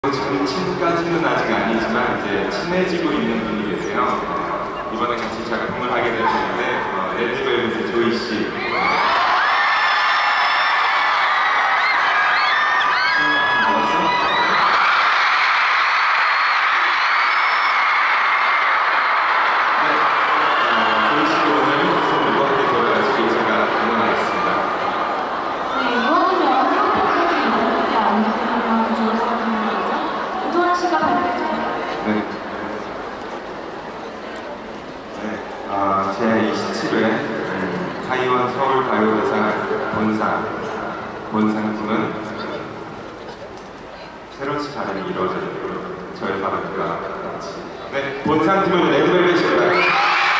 절친까지는 아직 아니지만 이제 친해지고 있는 분이 계세요. 이번에 같이 작품을 하게 됐는데 레드벨벳의 조이 씨. 제 27회 하이원 서울 가요대상 본 상품은 새로운 발음이 이루어져요. 저의 발음과 같이. 네, 본 상품은 레드벨벳입니다.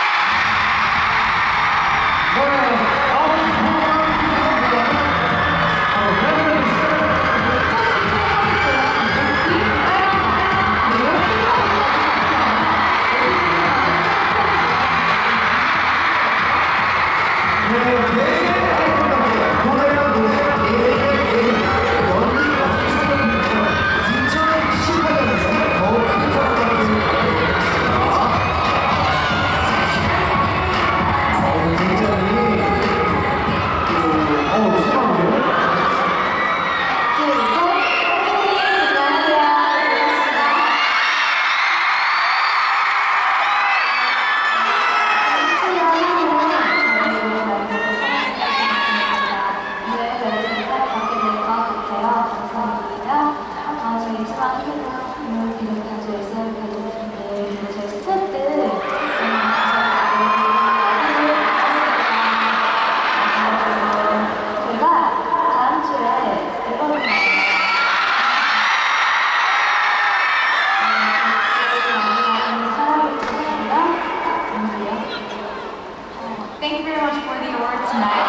Thank you very much for the award tonight.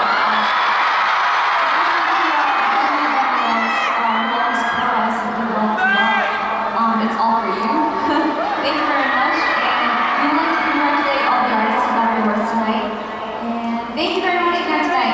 It's all for you. Thank you very much, and we'd like to congratulate all the artists who got the awards tonight. And thank you very much again tonight.